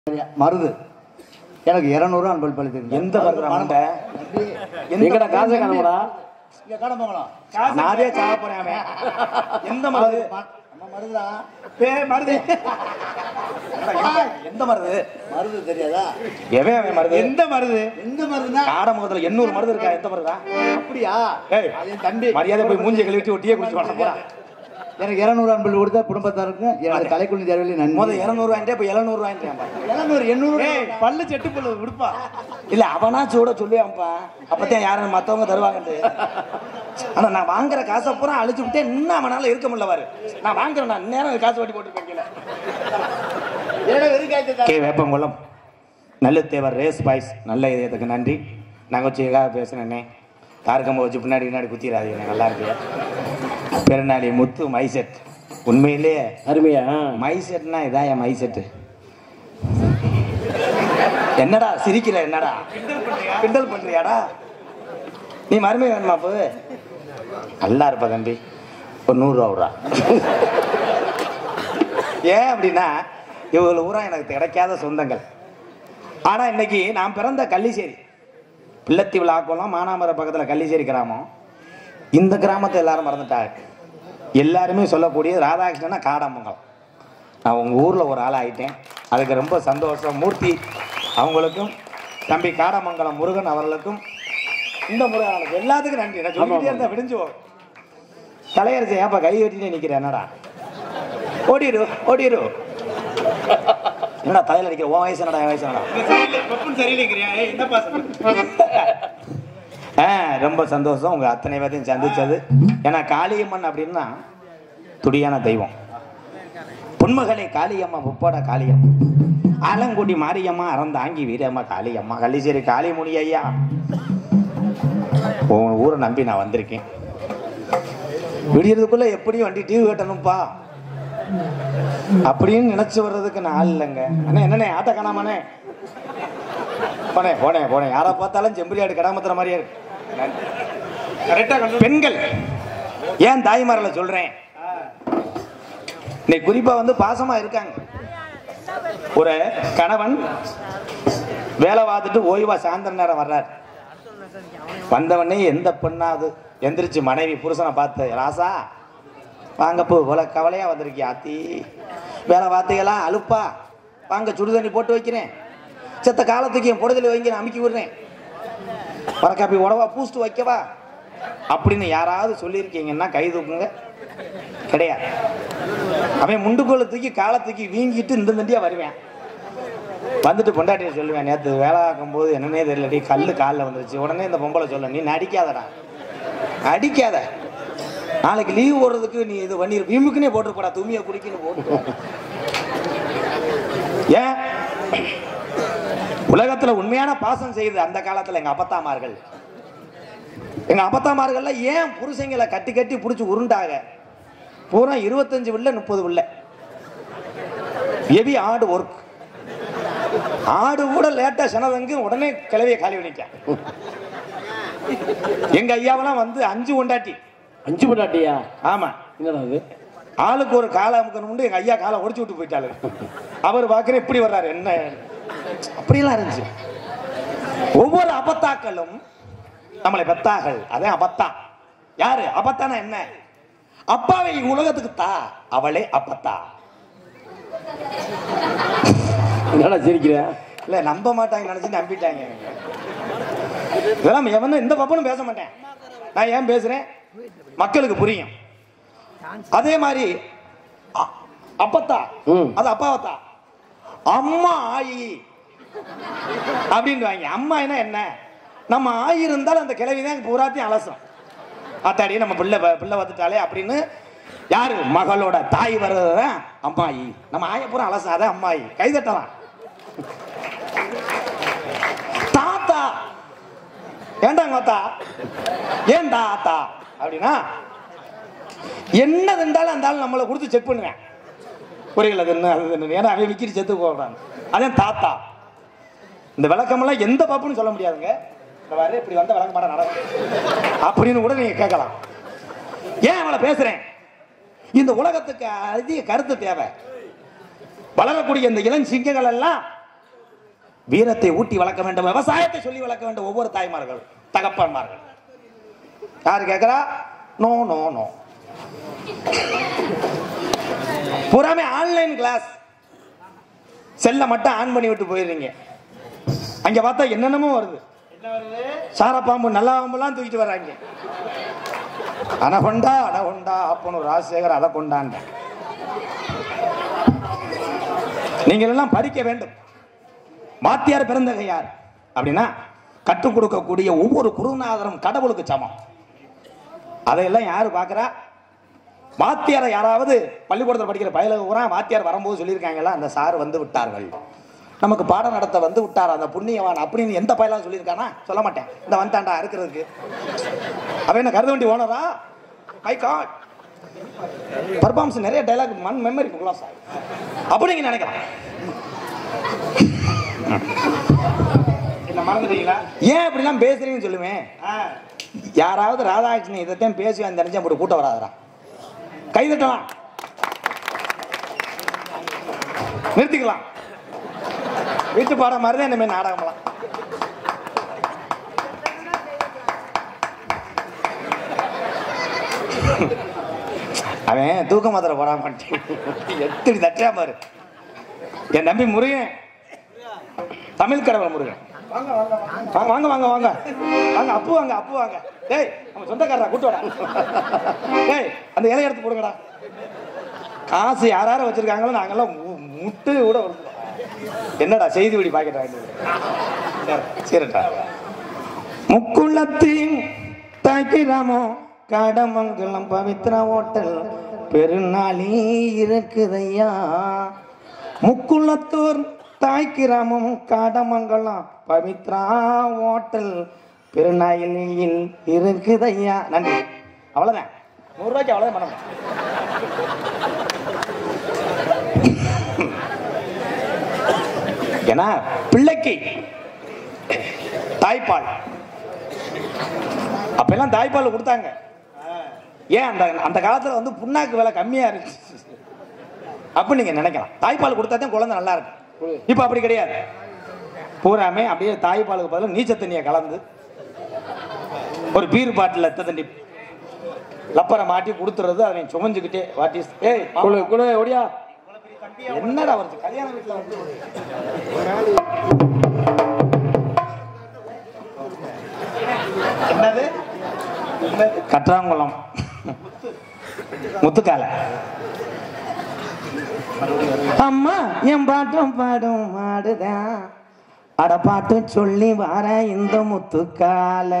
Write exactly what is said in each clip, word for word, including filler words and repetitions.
மருது எனக்கு இருநூறு அன்பல் பழி எந்த மருந்த எங்கடா காசை காணும்டா இங்க காணமாங்களா நானே சாக போறேன் எந்த மருது மருதா பே மருது எந்த மருது மருது தெரியாதா எவன் அவன் மருது எந்த மருது எந்த மருதுனா காடமுகத்துல எண்ணூறு மருது இருக்கா எந்த மருதா அப்படியா ஏய் அது என் தம்பி மரியாதை போய் மூஞ்சி கழுவிட்டு ஒட்டியே குடிச்சு வர போறா எனக்கு இருநூறு அன்பல் கொடுத்தா குடும்பத்தாருக்கு எனக்கு தலைக்குள்ளி தேர்வில் நன்றி முதல் இருநூறு வாங்கிட்டே இப்போ எழுநூறு வாங்கிட்டேன் எழுநூறு எண்ணூறு பல்லு செட்டு பல்லு விடுப்பா இல்ல அவனா சூட சொல்லுவான்ப்பா அப்பதான் யாரும் மத்தவங்க தருவாங்கன்னு ஆனா நான் வாங்குற காசை பூரா அழிச்சு விட்டே இன்னும் அவனால இருக்க முடியல பாரு நான் வாங்குறேன் நான் நேரம் காசு வட்டி போட்டு வைக்கல கே வேப்பங்குளம் நல்ல தேவர் ரேஸ் பாய்ஸ் நல்ல இதயத்துக்கு நன்றி நகைச்சுவைக்காக பேசுனேன்னே தாரக்கம்ப வச்சு பின்னாடி பின்னாடி குத்திடாது எனக்கு நல்லா இருக்கு பெருநாளி முத்து மைசெட் உண்மையிலேயே அருமையா மைசெட்னா இதான் என் மைசெட்டு என்னடா சிரிக்கல என்னடா கிண்டல் பண்றியாடா நீ மருமை வேணுமா போ நல்லா இருப்ப தம்பி ஒரு நூறுரூவா விட்றா ஏன் அப்படின்னா இவ்வளவு ஊரா எனக்கு கிடைக்காத சொந்தங்கள் ஆனா இன்னைக்கு நான் பிறந்த கள்ளிச்சேரி பிள்ளத்தி விழாக்கெல்லாம் மானாமர பக்கத்துல கள்ளிச்சேரி கிராமம் இந்த கிராமத்தை எல்லாரும் மறந்துட்டாங்க எல்லாருமே சொல்லக்கூடிய ராதாகிருஷ்ணனா காடாமங்கலம் நான் உங்க ஊர்ல ஒரு ஆள் ஆயிட்டேன் அதுக்கு ரொம்ப சந்தோஷம் மூர்த்தி அவங்களுக்கும் தம்பி காடாமங்கலம் முருகன் அவர்களுக்கும் இந்த முருகனுக்கு எல்லாத்துக்கும் நன்றி நான் சொல்லிக்கிட்டே இருந்தா விடிஞ்சுவோம் தலையரசு ஏப்பா கை வெட்டினே நிக்கிறேன் என்னடா ஓடிடு ஓடிடு என்னடா தலையில அடிக்கிற உன் வயசு என்னடா என் வயசு என்னடா ரொம்ப சந்தோஷம் உங்க அத்தனை பேர்த்தையும் சந்திச்சது ஏன்னா காளியம்மன் அப்படின்னா துடியான தெய்வம் பொன்மகளே காளியம்மா புப்பாட காளியம்மா ஆலங்குடி மாரியம்மா அறந்தாங்கி வீரம்மா காளியம்மா கள்ளிச்சேரி காளிமுனி ஐயா உன் ஊரை நம்பி நான் வந்திருக்கேன் விடியறதுக்குள்ள எப்படியும் வண்டி டிவி கட்டணும்ப்பா அப்படின்னு நினைச்சு வர்றதுக்கு நான் ஆள் இல்லைங்க அண்ணே என்னண்ணே ஆட்ட காணாமண்ணே போனே போனே போனேன் யாரை பார்த்தாலும் செம்பரியாடு கடாமத்துற மாதிரியே இருக்கு பெண்கள் ஏன் தாய்மார்களை சொல்றேன் இன்னைக்கு குறிப்பா வந்து பாசமா இருக்காங்க ஒரு கணவன் வேலை பார்த்துட்டு ஓய்வா சாயந்தர நேரம் வர்றாரு வந்தவனே எந்த பெண்ணாவது எந்திரிச்சு மனைவி புருஷனை பார்த்து ராசா வாங்க போ இவ்வளோ கவலையா வந்திருக்கியா ஆத்தி வேலை பார்த்தீங்களா அலுப்பா வாங்க சுடுதண்ணி போட்டு வைக்கிறேன் செத்த காலத்துக்கு என் பொடுதலை வைங்க நான் அமுக்கி விடுறேன் வரக்காப்பி உடவா பூஸ்ட் வைக்கவா அப்படின்னு யாராவது சொல்லியிருக்கீங்கன்னா கை தூக்குங்க கிடையாது அவன் முண்டுக்கோளை தூக்கி காலத்துக்கு வீங்கிட்டு இந்த தண்டியா வருவேன் வந்துட்டு பொண்டாட்டியை சொல்லுவேன் நேற்று வேலை ஆக்கும் போது என்னன்னே தெரியலடி கல்லு காலில் வந்துருச்சு உடனே இந்த பொம்பளை சொல்ல நீ நடிக்காதடா அடிக்காத நாளைக்கு லீவ் போடுறதுக்கு நீ இது பண்ணி வீம்புக்குன்னே போட்டுருப்படா துணியை குடிக்கணும் போட்டு ஏன் உலகத்துல உண்மையான பாசம் செய்து அந்த காலத்துல எங்க அப்பத்தாமார்கள் எங்க அப்பத்தாமார்கள்ல ஏன் புருஷங்களை கட்டி கட்டி பிடிச்சி உருண்டாக பூரா இருபத்தஞ்சு வில்ல முப்பது வில்ல எவி ஆடு ஒர்க் ஆடு கூட லேட்டா சனதங்கு உடனே கிளவிய காலி பண்ணிட்டான் எங்க ஐயாவெல்லாம் வந்து அஞ்சு கொண்டாட்டி அஞ்சு பொண்டாட்டியா ஆமா என்னடா அது ஆளுக்கு ஒரு காலை அமுக்கணும் எங்க ஐயா காலை ஒடிச்சு விட்டு போயிட்டாரு அவர் பாக்குற இப்படி வர்றாரு என்ன அப்படியெல்லாம் இருந்துச்சு ஒவ்வொரு அபத்தாக்களும் நம்மளை பெத்தார்கள் அதே அபத்தா யாரு அபத்தானா என்ன அப்பாவை உலகத்துக்கு தா அவளே அப்பத்தா என்னடா சிரிக்கிற இல்ல நம்ப மாட்டாங்க நினைச்சு நம்பிட்டாங்க இதெல்லாம் எவனும் எந்த பப்பனும் பேச மாட்டேன் நான் ஏன் பேசுறேன் மக்களுக்கு புரியும் அதே மாதிரி அப்பத்தா அது அப்பாவத்தா அம்மா ஆயி அப்படின்னு அம்மா என்ன நம்ம ஆயி இருந்தாலும் அந்த கிழவிதான் பூராத்தையும் அலசம் அத்தாடி நம்ம பிள்ளை பிள்ளை வந்துட்டாலே அப்படின்னு யாரு மகளோட தாய் வர்றதுதான் அம்மாயி நம்ம ஆய பூரா அலசாத அம்மாயி கைதட்டலாம் தாத்தா ஏண்டாங்க தாத்தா ஏன் தாத்தா அப்படின்னா என்ன இருந்தாலும் அந்த ஆள் நம்மளை கொடுத்து செக் பண்ணுவேன் புரியல அது என்ன அது என்ன ஏன்னா அவன் விக்கிட்டு செத்து போடுறாங்க அதே தாத்தா இந்த விளக்கமெல்லாம் எந்த பாப்புன்னு சொல்ல முடியாதுங்க வர இப்படி வந்த விளக்க மாட்ட நடக்கும் அப்படின்னு கூட நீங்க கேட்கலாம் ஏன் அவளை பேசுறேன் இந்த உலகத்துக்கு அதிக கருத்து தேவை வளரக்கூடிய இந்த இளம் சிங்கங்கள் எல்லாம் வீரத்தை ஊட்டி வளர்க்க வேண்டும், விவசாயத்தை சொல்லி வளர்க்க வேண்டும் ஒவ்வொரு தாய்மார்கள் தகப்பன்மார்கள். யாரு கேட்கிறா? No no no. புறாமே ஆன்லைன் கிளாஸ். செல்ல மட்டும் ஆன் பண்ணி விட்டு போயிடுறீங்க. அங்க பார்த்தா என்னென்னமோ வருது. சாரப்பாம்பு நல்லா பாம்புலாம் தூக்கிட்டு வர்றாங்க. அனகொண்டா அனகொண்டா அப்பனு ராஜசேகர் அதை கொண்டாண்ட. நீங்கள் எல்லாம் பறிக்க வேண்டும். வாத்தியார் பிறந்தகை யார் அப்படின்னா கற்றுக் கொடுக்கக்கூடிய ஒவ்வொரு குருநாதரும் கடவுளுக்கு சமம். அதையெல்லாம் யாரு பார்க்கிறா? வாத்தியாரை யாராவது பள்ளிக்கூடத்தில் படிக்கிற பயலுக்கு கூட வாத்தியார் வரும்போது சொல்லியிருக்காங்களா, அந்த சார் வந்து விட்டார்கள், நமக்கு பாடம் நடத்த வந்து விட்டார் அந்த புண்ணியவான் அப்படின்னு எந்த பயலாவது சொல்லியிருக்கானா? சொல்ல மாட்டேன். இந்த வந்தாண்டா இருக்கிறதுக்கு அவன் என்ன கருத வண்டி ஓனரா? மை காட், பர்ஃபார்மன்ஸ் நிறைய டைலாக் மண் மெமரி குலாஸ் அப்படிங்க நினைக்கலாம். என்ன மறந்துட்டீங்களா? ஏன் இப்படிலாம் பேசுறீங்கன்னு சொல்லுவேன். யாராவது ராதாகிருஷ்ணன் இதைத்தான் பேசுவேன் தெரிஞ்சா அப்படி கூட்ட வராதரா? கைதட்டலாம், நிறுத்திக்கலாம். வீட்டு பாடம் மாதிரிதான் இந்த மாதிரி நாடகம்லாம். அவன் தூக்க மாத்திரை போட மாட்டேன். எத்தடி தட்டியா பாரு. என் தம்பி முருகன், தமிழ் கடவுள் முருகன். வாங்க வாங்க வாங்க வாங்க வாங்க அப்பு வாங்க அப்பு வாங்க. டேய் நம்ம சொந்தக்காரரா, கூட்டு வாடா. டேய் அந்த இலைய எடுத்து போடுங்கடா. காசு யாராரும் வச்சிருக்காங்களோ நாங்கெல்லாம் முட்டு கூட என்னடா செய்தி விடி பாக்கெட் வாங்கிட்டு சரிடா. முக்குளத்தின் தாய்க்கிராமோ கடமங்கலம் பவித்ரா ஹோட்டல் பெருநாளி இருக்குதையா. முக்குளத்தூர் தாய்க்கிராமம் காடமங்கலம் பவித்ரா ஹோட்டல் பெருநாயிலில் இருக்குதையா. நன்றி. அவ்வளவுதான். நூறு ரூபாய்க்கு அவ்வளவுதான் பண்ண. ஏன்னா பிள்ளைக்கு தாய்ப்பால் அப்ப எல்லாம் தாய்ப்பால் கொடுத்தாங்க. ஏன் அந்த அந்த காலத்துல வந்து புண்ணாக்கு விலை கம்மியா இருந்துச்சு அப்ப நீங்க நினைக்கலாம். தாய்ப்பால் கொடுத்தா தான் குழந்தை நல்லா இருக்கு. இப்ப அப்படி கிடையாது. பூராமே அப்படியே தாய்ப்பாலுக்கு பதில் நீச்ச தண்ணியை கலந்து ஒரு பீர் பாட்டில் எத்த தண்ணி லப்பரை மாட்டி கொடுத்துறது. அதை சுமஞ்சுக்கிட்டே வாட்டி ஏய் ஓடியா என்னடா வருது கல்யாண வீட்டுல வந்து என்னது கற்றாங்குளம் முத்துக்கால. அம்மா என் பாட்டும் பாடும் மாடுதான் அட பாட்டு சொல்லி வர இந்த முத்துக்கால.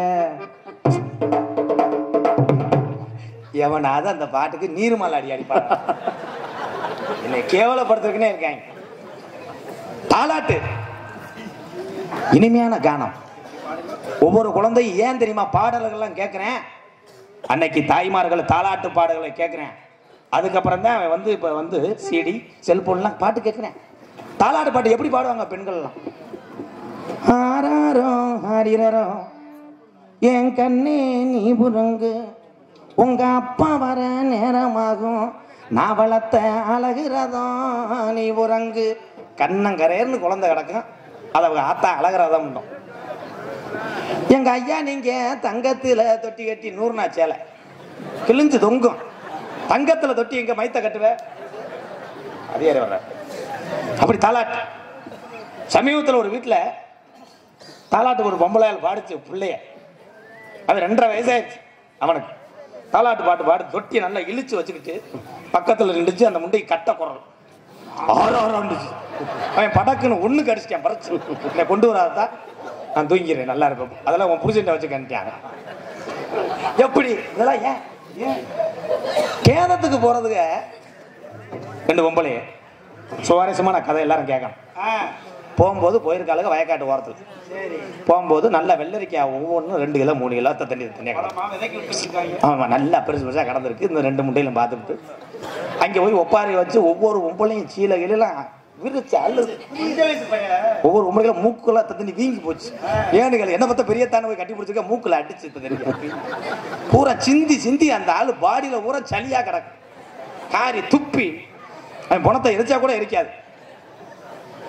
எவனாவது அந்த பாட்டுக்கு நீர்மலை அடி அடிப்பாங்க. என்னை கேவலப்படுத்துறதுக்குன்னே இருக்காங்க. தாலாட்டு இனிமையான கானம். ஒவ்வொரு குழந்தையும் ஏன் தெரியுமா பாடல்கள்லாம் கேட்கிறேன்? அன்னைக்கு தாய்மார்கள் தாலாட்டு பாடல்களை கேட்கிறேன். அதுக்கப்புறம் தான் அவன் வந்து இப்போ வந்து சிடி செல்போன்லாம் பாட்டு கேட்குறேன். தாலாட்டு பாட்டு எப்படி பாடுவாங்க பெண்கள்லாம்? ஆராரோ ஹரிரோ என் கண்ணே நீ புறங்கு உங்க அப்பா வர நேரமாகும் நான் வளர்த்த அழகுறதும் நீ உறங்கு. கண்ணங்கரேர்னு குழந்தை கிடக்கும். அதை அவங்க ஆத்தா அழகுறதம் உண்டும். எங்க ஐயா நீங்க தங்கத்துல தொட்டி கட்டி நூறுனா சேலை கிழிஞ்சு தொங்கும். தங்கத்துல தொட்டி எங்க மைத்த கட்டுவ அதே வர்ற அப்படி தாலாட்டு. சமீபத்தில் ஒரு வீட்டுல தாலாட்டு ஒரு பொம்பளையால் பாடிச்சு பிள்ளைய. அது ரெண்டரை வயசாயிடுச்சு அவனுக்கு. தாலாட்டு பாட்டு பாடு தொட்டியை நல்லா இழுச்சு வச்சுக்கிட்டு பக்கத்துல நின்றுச்சு. அந்த முண்டை கட்ட குரல் ஆறு ஆறு இருந்துச்சு. அவன் படக்குன்னு ஒண்ணு கடிச்சிட்டேன் பறிச்சு என்னை கொண்டு வராதா நான் தூங்கிறேன் நல்லா இருப்பேன். அதெல்லாம் உன் புருஷன் வச்சு கண்டிட்டாங்க. எப்படி இதெல்லாம் ஏன் ஏன் கேதத்துக்கு போறதுக்கு ரெண்டு பொம்பளைய சுவாரஸ்யமான கதை எல்லாரும் கேட்கணும். போகும்போது போயிருக்காளுங்க வயக்காட்டு ஓரத்தில். போகும்போது நல்லா வெள்ளரிக்காய் ஒவ்வொன்றும் ரெண்டு கிலோ மூணு கிலோ தண்ணி தண்ணியாக கிடக்கு. ஆமாம் நல்லா பெருசு பெருசாக கிடந்திருக்கு. இந்த ரெண்டு முட்டையிலும் பார்த்துட்டு அங்கே போய் ஒப்பாரி வச்சு ஒவ்வொரு பொம்பளையும் சீலை கிலாம் விரிச்சு அல்லு. ஒவ்வொரு பொம்பளைகளும் மூக்குலாம் தண்ணி வீங்கி போச்சு. ஏனுகள் என்ன பார்த்தா பெரிய தானே போய் கட்டி பிடிச்சிருக்க மூக்குல அடிச்சு தண்ணி பூரா சிந்தி சிந்தி அந்த ஆளு பாடியில பூரா சளியா கிடக்கு. காரி துப்பி அவன் பணத்தை எரிச்சா கூட எரிக்காது.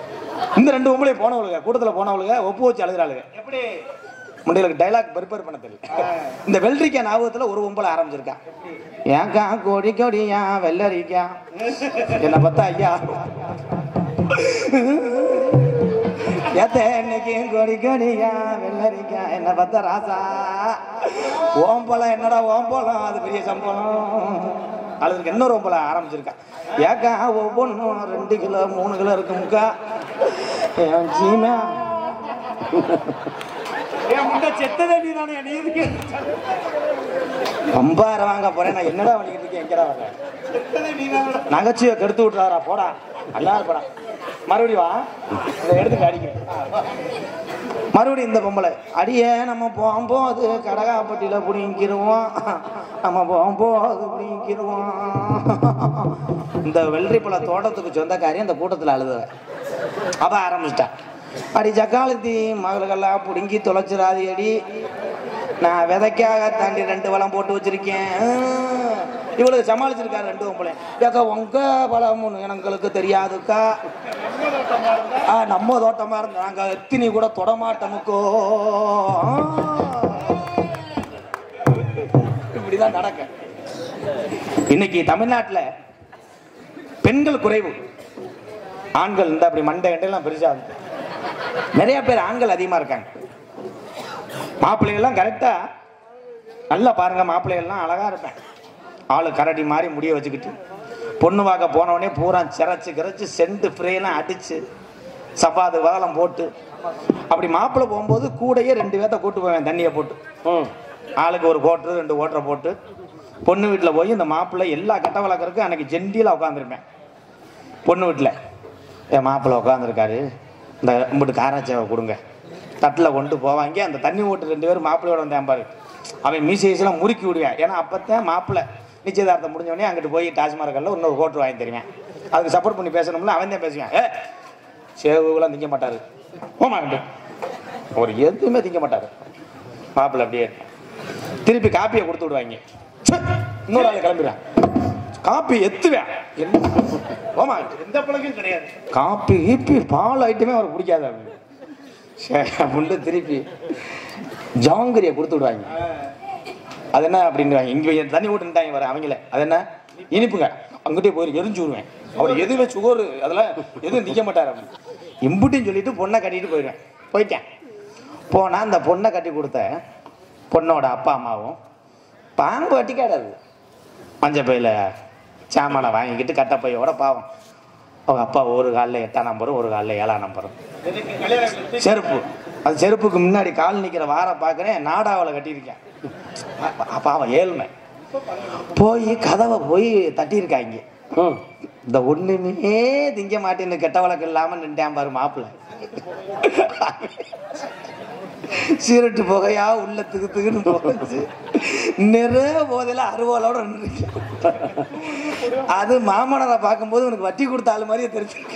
இந்த ரெண்டு பொம்பளை போனவளுங்க கூட்டத்தில் போனவளுங்க ஒப்பு வச்சு அழுகிறாளுங்க. எப்படி முண்டைகளுக்கு டைலாக் ப்ரிப்பேர் பண்ண தெரியல. இந்த வெள்ளரிக்கா ஞாபகத்தில் ஒரு பொம்பளை ஆரம்பிச்சிருக்கா. ஏக்கா கொடி கொடியா வெள்ளரிக்கா என்ன பார்த்தா ஐயா ஏத்த இன்னைக்கு கொடி கொடியா வெள்ளரிக்கா என்ன பார்த்தா ராசா ஓம்பலம் என்னடா ஓம்பலம் அது பெரிய சம்பளம் அதுக்கு இன்னொரு ஓம்பல ஆரம்பிச்சிருக்கா. ஏக்கா ஒவ்வொன்றும் ரெண்டு கிலோ மூணு கிலோ இருக்கும்க்கா சீமா செத்ததே நீ தானே நீ இதுக்கு அம்பார வாங்க போறேன். நான் என்னடா பண்ணிக்கிட்டு இருக்கேன் எங்கடா வாங்க நகைச்சுவை கெடுத்து விட்டுறாரா போடா நல்லா இருப்படா. மறுபடியும் வா இதை எடுத்துட்டு அடிக்கிறேன். மறுபடியும் இந்த பொம்பளை அடியே நம்ம போகும்போது கடகாப்பட்டியில பிடிங்கிருவோம் நம்ம போகும்போது பிடிங்கிருவோம். இந்த வெள்ளரிப்பழ தோட்டத்துக்கு சொந்தக்காரி அந்த கூட்டத்தில் அழுத அவ ஆரம்பிச்சிட்டான். அடி ஜக்காலத்தி மகளுக்கெல்லாம் பிடுங்கி தொலைச்சிடாது அடி நான் விதைக்காக தாண்டி ரெண்டு வளம் போட்டு வச்சிருக்கேன். இவளுக்கு சமாளிச்சிருக்காரு ரெண்டு பொம்பளை. ஏக்கா உங்க பழம் எங்களுக்கு தெரியாதுக்கா நம்ம தோட்டமா இருந்த நாங்க எத்தினி கூட தொடமாட்டோமுக்கோ. இப்படிதான் நடக்க. இன்னைக்கு தமிழ்நாட்டுல பெண்கள் குறைவு, ஆண்கள் இந்த அப்படி மண்டை கண்டையெல்லாம் பெருசா நிறைய பேர் ஆண்கள் அதிகமா இருக்காங்க. மாப்பிள்ளைகள்லாம் கரெக்டா நல்லா பாருங்க, மாப்பிள்ளைகள்லாம் அழகா இருப்பேன். ஆளு கரடி மாதிரி முடிய வச்சுக்கிட்டு பொண்ணு பார்க்க போனவனே பூரா சிரைச்சு கிரைச்சு சென்ட் ஃப்ரேலாம் அடிச்சு சப்பாத்து வாழம் போட்டு அப்படி மாப்பிள்ளை போகும்போது கூடையே ரெண்டு பேர்த்த கூட்டு போவேன் தண்ணியை போட்டு. ஆளுக்கு ஒரு கோட்டரு ரெண்டு ஓட்டரை போட்டு பொண்ணு வீட்டில் போய் இந்த மாப்பிள்ளை எல்லா கட்ட வழக்கருக்கும் அன்னைக்கு ஜெண்டியில் உட்காந்துருப்பேன். பொண்ணு வீட்டில் என் மாப்பிள்ளை உட்காந்துருக்காரு இந்த கும்பிட்டு காராச்சேவை கொடுங்க தட்டில் கொண்டு போவாங்க. அந்த தண்ணி ஓட்டு ரெண்டு பேரும் மாப்பிள்ளையோட வந்தேன் பாரு அவன் மீசையெல்லாம் முறுக்கி விடுவேன். ஏன்னா அப்போத்தான் மாப்பிள்ளை நிச்சயதார்த்தம் முடிஞ்சோடனே அங்கிட்டு போய் டாஸ்மார்க்கல்ல இன்னொரு கோட்டு வாங்கி தருவேன். அதுக்கு சப்போர்ட் பண்ணி பேசணும்ல அவன் தான் பேசுவேன். ஏ சேவுலாம் திங்க மாட்டாரு போமாண்டு ஒரு எதுவுமே திங்க மாட்டாரு மாப்பிள்ளை. அப்படியே திருப்பி காப்பியை கொடுத்து விடுவாங்க. இன்னொரு ஆள் கிளம்பிடுவேன் காப்பி எத்துவேன் போமா எந்த பழக்கம் கிடையாது. காப்பி ஈப்பி பால் ஐட்டமே அவருக்கு பிடிக்காது அப்படின்னு திருப்பி ஜாங்கிரியை கொடுத்து விடுவாங்க. அது என்ன அப்படின்னு இங்கே தண்ணி விட்டுட்டாங்க வர அவங்கள அது என்ன இனிப்புங்க அங்கிட்டே போய் எரிஞ்சு விடுவேன். அவர் எதுவுமே சுகர் அதெல்லாம் எதுவும் நிற்க மாட்டார் அப்படின்னு இம்புட்டின்னு சொல்லிட்டு பொண்ணை கட்டிட்டு போயிடுவேன். போயிட்டேன். போனால் அந்த பொண்ணை கட்டி கொடுத்த பொண்ணோட அப்பா அம்மாவும் பாம்பு வட்டி கேடாது மஞ்சள் பையில சாமானை வாங்கிக்கிட்டு கட்டப்பையோட பாவம். அவங்க அப்பா ஒரு காலில் எட்டாம் நம்பரும் ஒரு காலில் ஏழாம் நம்பரும் செருப்பு. அது செருப்புக்கு முன்னாடி கால் நிற்கிற வார பார்க்குறேன் நாடாவில் கட்டியிருக்கேன். அப்போ அவன் ஏழ்மை போய் கதவை போய் தட்டியிருக்காங்க. இந்த ஒண்ணுமே திங்க மாட்டேன்னு கெட்ட வழக்கம் இல்லாமல் நின்றான் பாரு மாப்பிள்ளை. சீரட்டு புகையா உள்ள திகு திகுன்னு போச்சு. நிறைய போதையில அறுவோலோட நின்று அது மாமனரை பார்க்கும்போது உனக்கு வட்டி கொடுத்த ஆளு மாதிரியே தெரிஞ்சிருக்கு.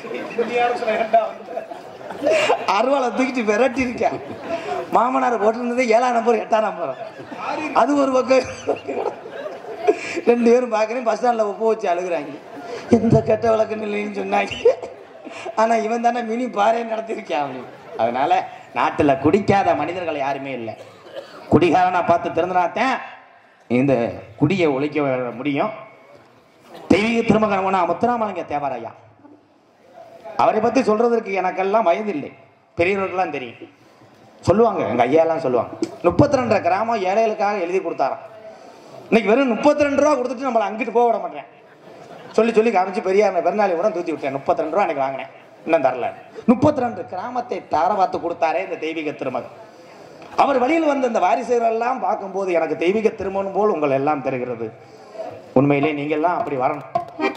அறுவாலை தூக்கிட்டு விரட்டி இருக்கேன். மாமனார் போட்டிருந்தது ஏழாம் நம்பர் எட்டாம் நம்பர். அது ஒரு பக்கம் ரெண்டு பேரும் பார்க்கறேன் பஸ் ஸ்டாண்ட்ல ஒப்ப வச்சு அழுகுறாங்க. எந்த கெட்ட வழக்கம் இல்லைன்னு சொன்னாங்க. ஆனா இவன் தானே மினி பாறை நடத்திருக்கான். அதனால நாட்டுல குடிக்காத மனிதர்கள் யாருமே இல்லை. குடிகாரனா பார்த்து திறந்தனாத்தான் இந்த குடியை ஒழிக்க முடியும். தெய்வீக திருமகன முத்துராமலிங்க தேவராயா அவரை பத்தி சொல்றதற்கு எனக்கெல்லாம் வயதில்லை, பெரியவர்கள்லாம் தெரியும். சொல்லுவாங்க, எங்க ஐயாலாம் சொல்லுவாங்க. முப்பத்தி ரெண்டரை கிராமம் ஏழைகளுக்காக எழுதி கொடுத்தாராம். இன்னைக்கு வெறும் முப்பத்தி ரெண்டு ரூபா கொடுத்துட்டு நம்மளை அங்கிட்டு போக விட மாட்டேன் சொல்லி சொல்லி காமிச்சு பெரியார் பெருநாளி கூட தூத்தி விட்டேன். முப்பத்தி ரெண்டு ரூபா எனக்கு வாங்கினேன், இன்னும் தரல. முப்பத்தி ரெண்டு கிராமத்தை தார பார்த்து கொடுத்தாரே இந்த தெய்வீக திருமகன். அவர் வழியில் வந்த இந்த வாரிசுகள் எல்லாம் பார்க்கும்போது எனக்கு தெய்வீக திருமணம் போல் உங்கள் எல்லாம் தெரிகிறது. உண்மையிலே நீங்க எல்லாம் அப்படி வரணும்.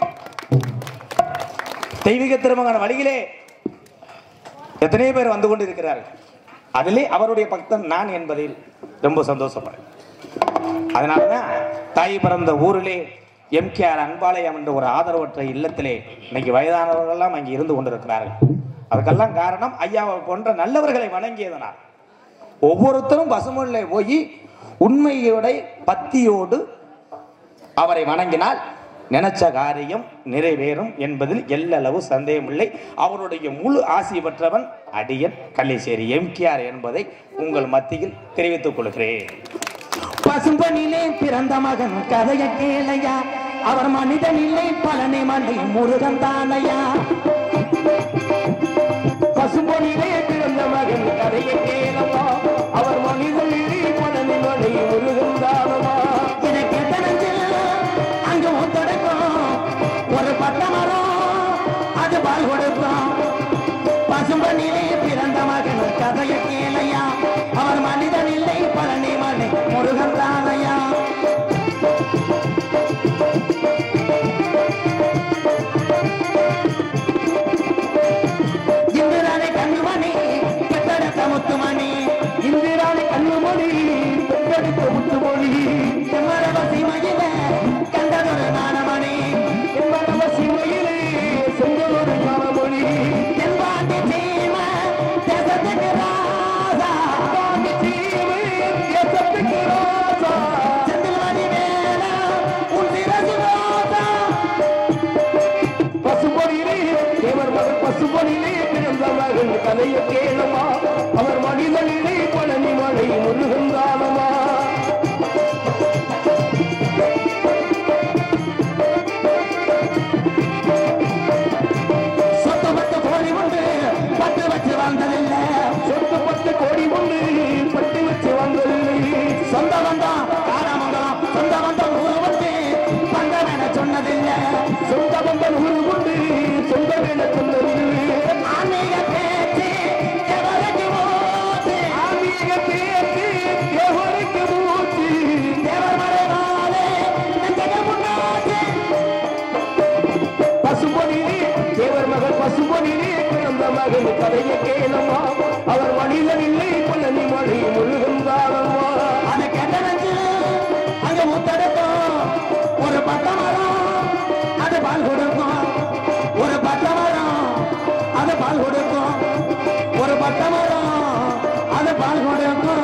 தெய்வீக திருமகன் வழியிலே எத்தனையோ பேர் வந்து கொண்டு இருக்கிறார்கள். அதிலே அவருடைய பக்தன் நான் என்பதில் ரொம்ப சந்தோஷப்படுறேன். அதனாலதான் தாய் பிறந்த ஊரிலே எம் கே ஆர் அன்பாலயம் என்ற ஒரு ஆதரவற்ற இல்லத்திலே இன்னைக்கு வயதானவர்கள் எல்லாம் அங்கே இருந்து கொண்டிருக்கிறார்கள். அதுக்கெல்லாம் காரணம் ஐயாவை போன்ற நல்லவர்களை வணங்கியதனால். ஒவ்வொருத்தரும் பசுமொழியில போய் உண்மையோட பக்தியோடு அவரை வணங்கினால் நினைச்ச காரியம் நிறைவேறும் என்பதில் எல்லளவு சந்தேகமில்லை. அவருடைய முழு ஆசி பெற்றவன் அடியன் கள்ளிச்சேரி எம்கேஆர் என்பதை உங்கள் மத்தியில் தெரிவித்துக் கொள்கிறேன். பசும்பனிலே பிறந்த மகன் கதைய கேளையா, அவர் மனிதனில்லை பழனி மலை முருகன் தானையா. பசும்பொனிலே பிறந்த மகன் கதைய கேளையா, அவர் மனிதனில்லை பழனி மலை முருகன் தானமா. எனக்கு எத்தனஞ்சு அங்கு ஒத்தடைக்கும் ஒரு பட்ட மரம் அது பால் கொடுக்கும். பசும்பொனிலே பிறந்த மகன் கதைய கேளையா, அவர் மனிதனில்லை பழனி மலை முருகன் தானையா. இந்திராணி கண்ணுமணி பெற்றெடுத்த முத்துமணி, இந்திராணி கண்ணுமணி பெற்றெடுத்த முத்துமணி. எம்மரவ சீமையில கண்டதொரு நாணமணி, எம்மரவ சீமையிலே செஞ்சதொரு நாணமணி. தென்பாண்டி சீமை தேசத்துக்கு ராசா, பாண்டி சீமை தேசத்துக்கு ராசா. செந்தில்மணி மேல உன் சிரசு ராசா. பசுபொனிலே தேவர் மகன் பசுபொனிலே பிறந்த மகன் கதைய கேளமா, அவர் மனிதனிலே பழனி மலை முருகன் தானமா. சொத்து பத்து கோடி உண்டு பட்டு வச்சு வாழ்ந்ததில்லை, சொத்து பத்து கோடி உண்டு பட்டு வச்சு வாழ்ந்ததில்லை. சொந்த வந்தம் காரணமங்கலம் சொந்த வந்தம் ஊரு வந்து பந்தம் என சொன்னதில்லை, சொந்த வந்தம் ஊரு உண்டு சொந்தம் என சொன்னதில்லை. ஆன்மீக பேச்சு எவருக்கு மூச்சு, ஆன்மீக பேச்சு எவருக்கு மூச்சு. தேவர் மறைவாலே நெஞ்சக முன்னாச்சு. பசுபொனிலே தேவர் மகன் பசுபொனிலே பிறந்த மகன் கதைய கேளமா, அவர் மனிதனில்லை பழனி மலை முருகன் தானமா. அதை கெட்டனஞ்சு அங்க முத்தெடுக்கும் ஒரு பட்ட மரம் அது பால் கொடுக்கும். ஒரு பட்ட மரம் அது பால் கொடுக்கும். ஒரு பட்ட மரம் அது பால் கொடுக்கும்.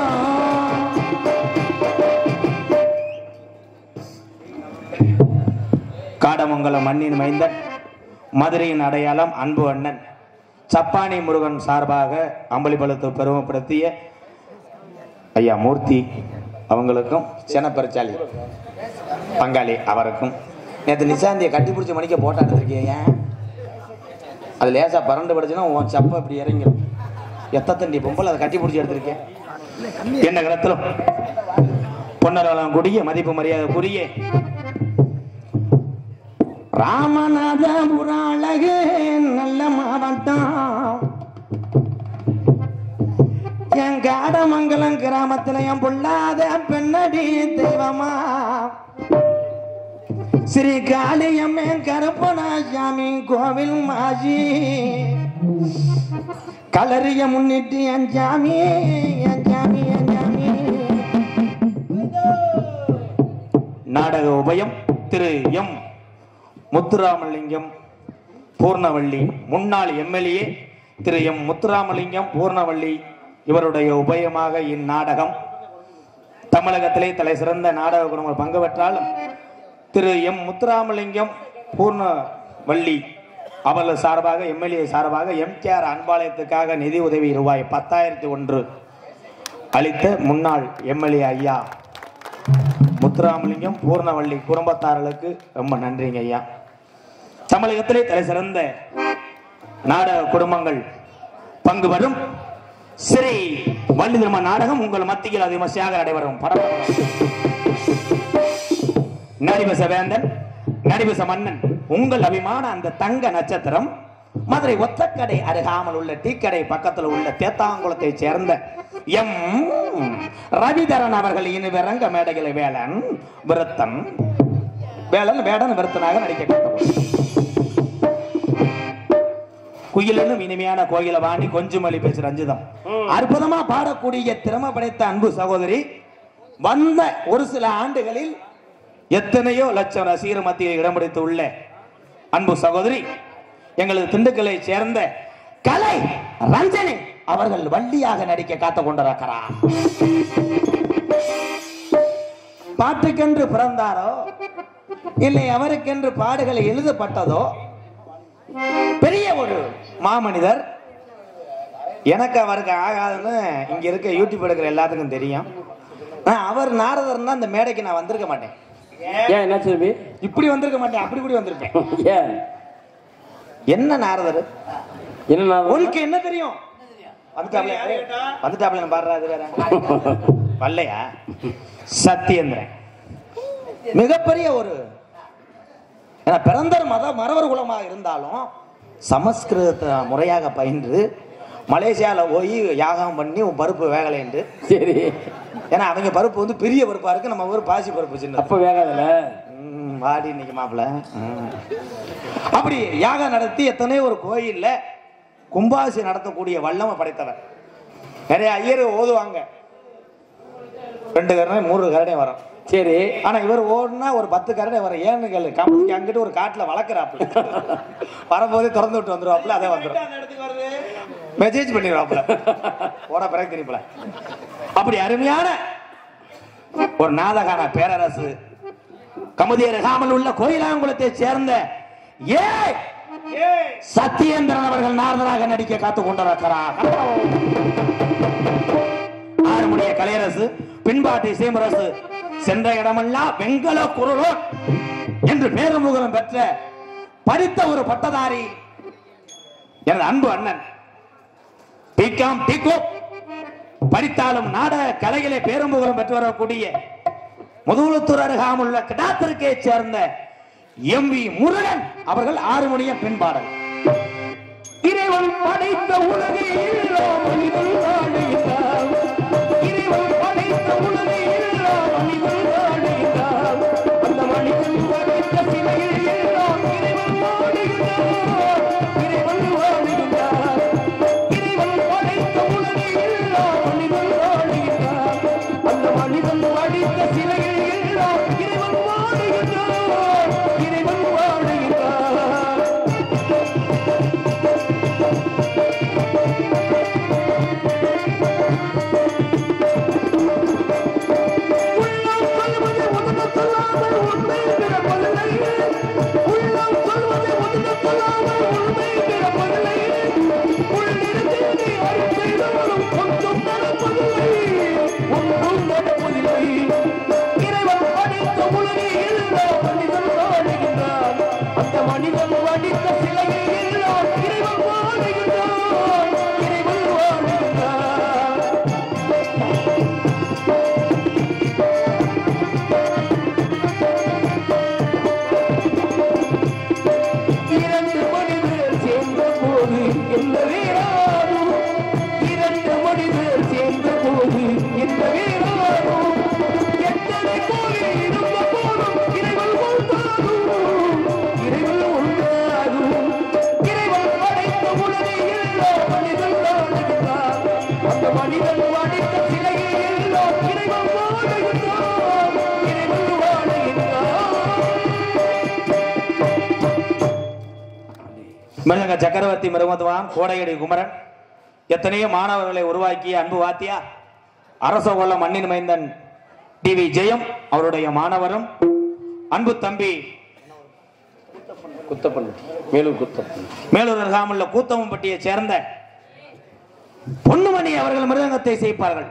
காடமங்கலம் மண்ணின் மைந்தன், மதுரையின் அடையாளம், அன்பு அண்ணன் சப்பானி முருகன் சார்பாக அம்பலிபலத்தை பெருமைப்படுத்திய ஐயா மூர்த்தி அவங்களுக்கும் சினப்பரிச்சாலி பங்காளி அவருக்கும். நேற்று நிசாந்தியை கட்டி பிடிச்ச மணிக்க போட்டா எடுத்திருக்கீங்க. அது லேசா பரண்டு படுச்சுன்னா உன் சப்ப இப்படி இறங்கிடும். எத்தத்தண்டி பொம்பல் அதை கட்டி பிடிச்சி எடுத்திருக்கேன். என்ன கிடத்திலும் பொன்னரவலம் கூடிய மதிப்பு மரியாதை கூறிய ராமநாதபுரம் அழகு நல்ல மாவட்டம். என் காடமங்கலம் கிராமத்துல என் பொல்லாத பெண்ணடி தெய்வமா ஸ்ரீ காளியம்மே கருப்பணாசாமி கோவில் மாஜி. கலரிய முன்னிட்டு என் சாமி என் சாமி என் சாமி. நாடக உபயம் திரு எம் முத்துராமலிங்கம் பூர்ணவள்ளி, முன்னாள் எம்எல்ஏ திரு எம் முத்துராமலிங்கம் பூர்ணவள்ளி இவருடைய உபயமாக இந்நாடகம் தமிழகத்திலே தலை சிறந்த நாடக குழுமங்கள் பங்கு பெற்றாலும் திரு எம் முத்துராமலிங்கம் பூர்ணவள்ளி அவர்கள் சார்பாக எம்எல்ஏ சார்பாக எம்கேஆர் அன்பாலயத்துக்காக நிதி உதவி ரூபாய் பத்தாயிரத்தி ஒன்று அளித்த முன்னாள் எம்எல்ஏ ஐயா முத்துராமலிங்கம் பூர்ணவள்ளி குடும்பத்தார்களுக்கு ரொம்ப நன்றிங்க ஐயா. தமிழகத்திலே தலை சிறந்த நாடக குடும்பங்கள் பங்கு பெறும் ஸ்ரீ வள்ளி திருமண நாடகம் உங்கள் மத்தியில் அதிகமாக நடைபெறும். நடிபச வேந்தன் நடிபச மன்னன் உங்கள் அபிமான அந்த தங்க நட்சத்திரம் மதுரை ஒத்தக்கடை அருகாமல் உள்ள டீக்கடை பக்கத்தில் உள்ள தேத்தாங்குளத்தை சேர்ந்த எம் ரவிதரன் அவர்கள் இனி விரங்க மேடைகளை வேலன் விருத்தன் வேலன் வேடன் விருத்தனாக நடிக்க குயிலும் இனிமையான கோயில வாணி கொஞ்சமொழி பேச்சு ரஞ்சிதம் அற்புதமா பாடக்கூடிய திறமை படைத்த அன்பு சகோதரி வந்த ஒரு சில ஆண்டுகளில் எத்தனையோ லட்சம் ரசிகர் மத்தியில் இடம் பிடித்து உள்ள அன்பு சகோதரி எங்களது திண்டுக்கலை சேர்ந்த கலை ரஞ்சனி அவர்கள் வள்ளியாக நடிக்க காத்து கொண்டிருக்கிறார். பாட்டுக்கென்று பிறந்தாரோ இல்லை அவருக்கென்று பாடுகளை எழுதப்பட்டதோ பெரிய ஒரு மாமனிதர். எனக்கு அவருக்கு ஆகாதுன்னு இங்க இருக்க யூடியூப் எடுக்கிற எல்லாத்துக்கும் தெரியும். அவர் நாரதர்னா அந்த மேடைக்கு நான் வந்திருக்க மாட்டேன். ஏன் என்ன சொல்லி இப்படி வந்திருக்க மாட்டேன், அப்படி இப்படி வந்திருப்பேன். ஏன் என்ன நாரதர் என்ன உனக்கு என்ன தெரியும்? வந்துட்டாப்ல வந்துட்டாப்ல பாடுறாது வேற வல்லையா? சத்தியேந்திரன் மிகப்பெரிய ஒரு பிறந்தர் மத மரவர் குலமாக இருந்தாலும் சமஸ்கிருதத்தை முறையாக பயின்று மலேசியாவில் போய் யாகம் பண்ணி உன் பருப்பு வேகலை என்று. சரி, ஏன்னா அவங்க பருப்பு வந்து பெரிய பருப்பா இருக்கு, நம்ம ஊர் பாசி பருப்பு சின்ன. அப்ப வேகாதல வாடி இன்னைக்கு மாப்பிள்ள. அப்படி யாகம் நடத்தி எத்தனை ஒரு கோயில்ல கும்பாசி நடத்தக்கூடிய வல்லமை படைத்தவர். நிறைய ஐயர் ஓதுவாங்க, ரெண்டு கரணை மூணு கரடை வரும். சரி, ஆனா இவர் ஓடுனா ஒரு பத்து கரடை வரும். ஏன்னு கேளு, கம்பெனிக்கு அங்கிட்டு ஒரு காட்டுல வளர்க்குறாப்புல, வரும்போதே திறந்து விட்டு வந்துருவாப்புல. அதே வந்துடும், மெசேஜ் பண்ணிடுவாப்புல, ஓட பிறகு திருப்பல. அப்படி அருமையான ஒரு நாதகான பேரரசு கமுதியருகாமல் உள்ள கோயிலாங்குளத்தை சேர்ந்த ஏ சத்தியேந்திரன் அவர்கள் நாரதராக நடிக்க காத்துக் கொண்டிருக்கிறார். ஆறுமுடைய கலையரசு, பின்பாட்டு இசைமுரசு, சென்ற இடமெல்லாம் வெங்கல குரலோன் என்று பேருமுகலம் பெற்ற படித்த ஒரு பட்டதாரி எனது அன்பு அண்ணன். பிகாம் டிகோ படித்தாலும் நாடக கலைகளை பேருமுகலம் பெற்று வரக்கூடிய முதுகுளத்தூர் அருகாமுள்ள கிடாத்திற்கை சேர்ந்த எம் வி முருகன் அவர்கள் ஆறுமுடைய பின்பாடல். இறைவன் படைத்த உலகில் மனிதன் வாழுகிறார். இறைவன் படைத்த உலகில் மனிதன் வாழுகிறார். அந்த மனிதன் படைத்த சிலையில் எல்லாம் இறைவன் வாழுகிறார். இறைவன் வாழுகிறார். இறைவன் படைத்த உலகில் மனிதன் வாழுகிறார். அந்த மனிதன் படைத்த சிலையில் எல்லாம் இறைவன் வாழுகிறார். இறைவன் வாழுகிறார். மிருதங்க சக்கரவர்த்தி மிருமதுவான் கோடையடி குமரன் எத்தனையோ மாணவர்களை உருவாக்கிய அன்பு வாத்தியா அரச கொள்ள மண்ணின் மைந்தன் டி வி ஜெயம் அவருடைய மாணவரும் அன்பு தம்பி குத்தப்பன் மேலூர் குத்தப்பன் மேலூர் அருகாமுள்ள கூத்தமம்பட்டியை சேர்ந்த பொன்னுமணி அவர்கள் மிருதங்கத்தை செய்ப்பார்கள்.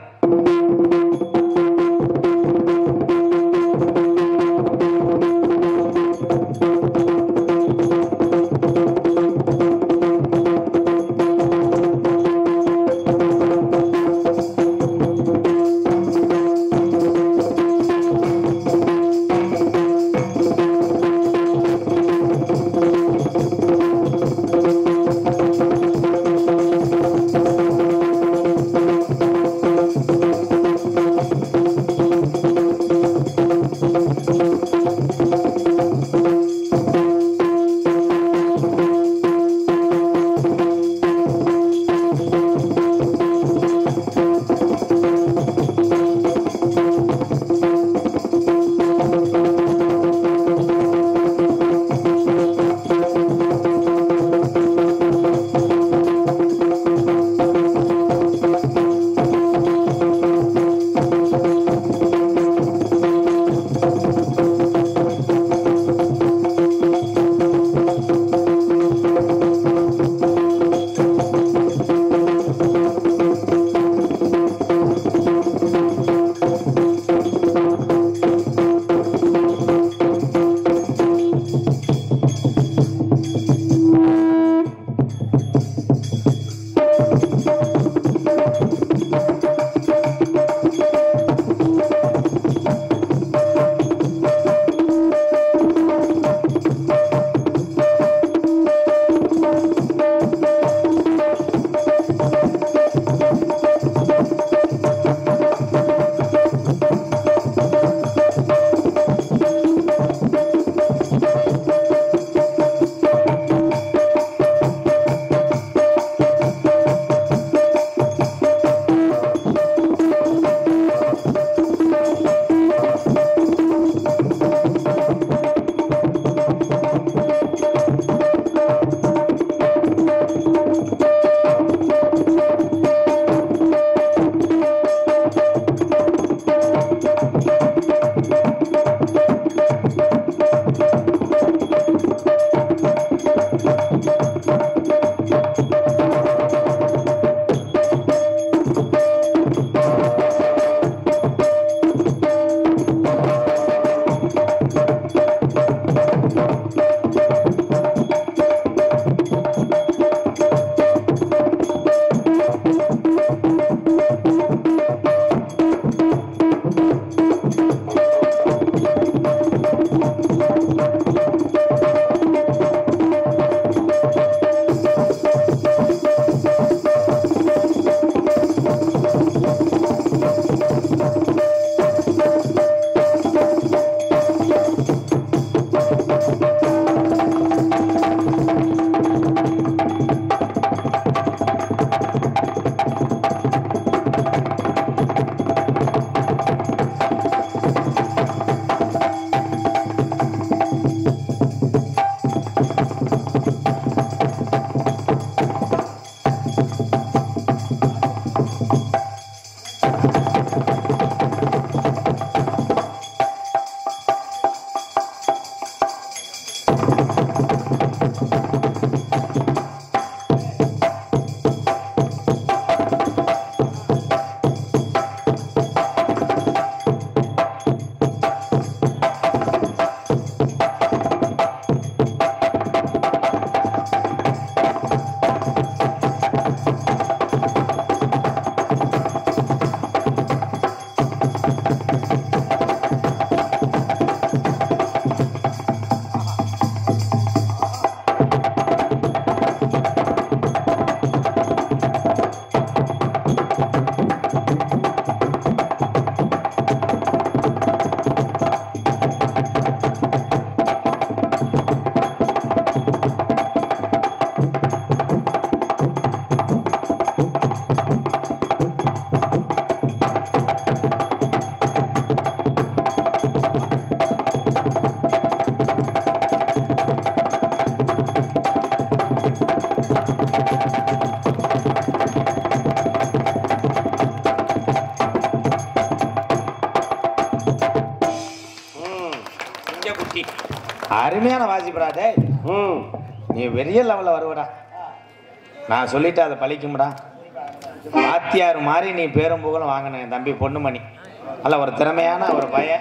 அருமையான வாசிப்படா டே. ம் நீ பெரிய லெவல்ல வருவடா. நான் சொல்லிட்டு அதை பழிக்கும்டா. வாத்தியார் மாதிரி நீ பேரும் புகழும் வாங்கின என் தம்பி பொண்ணுமணி. அல்ல ஒரு திறமையான ஒரு பையன்.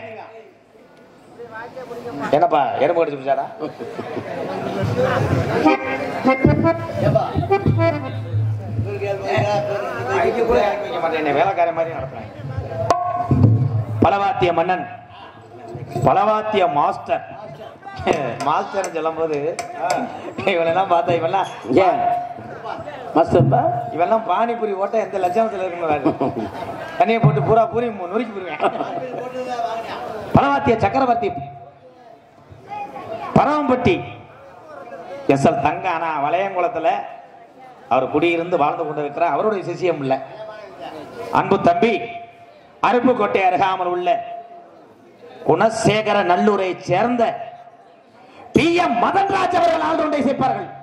என்னப்பா எறும்பு கடிச்சு பிடிச்சாடா? வேலைக்கார மாதிரி நடத்துறேன். பலவாத்திய மன்னன், பலவாத்திய மாஸ்டர். மாஸ்டர் சொல்லும் போது இவனெல்லாம் பார்த்தா இவெல்லாம் ஏன் மாஸ்டர்ப்பா இவெல்லாம் பானிபூரி ஓட்ட எந்த லட்சணத்துல இருக்குன்னு தண்ணியை போட்டு பூரா பூரி நொறுக்கி போடுவேன். பலவாத்திய சக்கரவர்த்தி பரவம்பட்டி எஸ் எல் தங்க. ஆனா வளையங்குளத்துல அவர் குடியிருந்து வாழ்ந்து கொண்டு இருக்கிறார். அவருடைய சிசியம் இல்ல. அன்பு தம்பி அருப்புக்கோட்டை அருகாமல் உள்ள குணசேகர நல்லூரை சேர்ந்த பி எம் மதன்ராஜ் அவர்கள் ஆழ்ந்தொண்டை சேர்ப்பார்கள்.